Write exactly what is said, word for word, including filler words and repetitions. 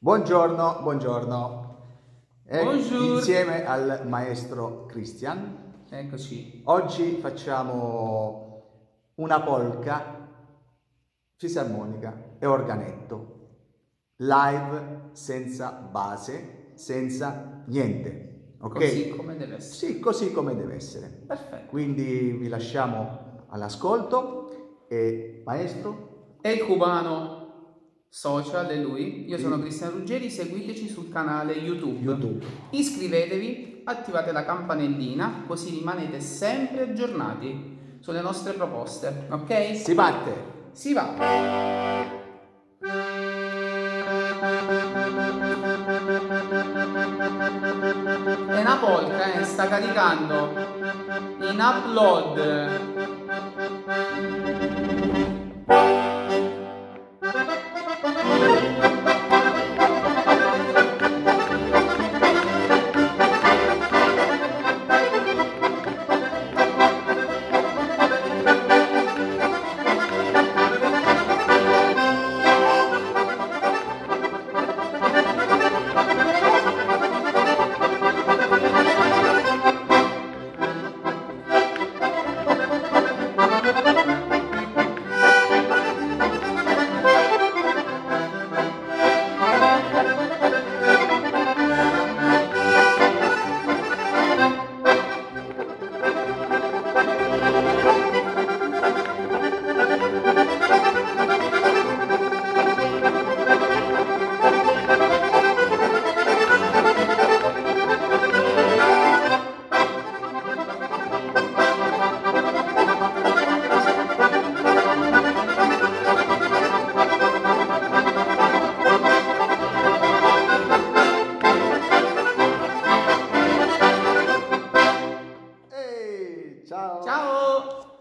Buongiorno, buongiorno. E Bonjour. insieme al maestro Christian. Eccoci. Oggi facciamo una polka, fisarmonica e organetto. Live, senza base, senza niente. Ok? Così come deve essere. Sì, così come deve essere. Perfetto. Quindi vi lasciamo all'ascolto e maestro? È il cubano social, è lui. Io Sì. sono Cristian Ruggeri, seguiteci sul canale YouTube. YouTube. Iscrivetevi, attivate la campanellina, così rimanete sempre aggiornati sulle nostre proposte, ok? Si parte! Si va! È una polka, eh, sta caricando in upload. Ehi, ciao! Ciao!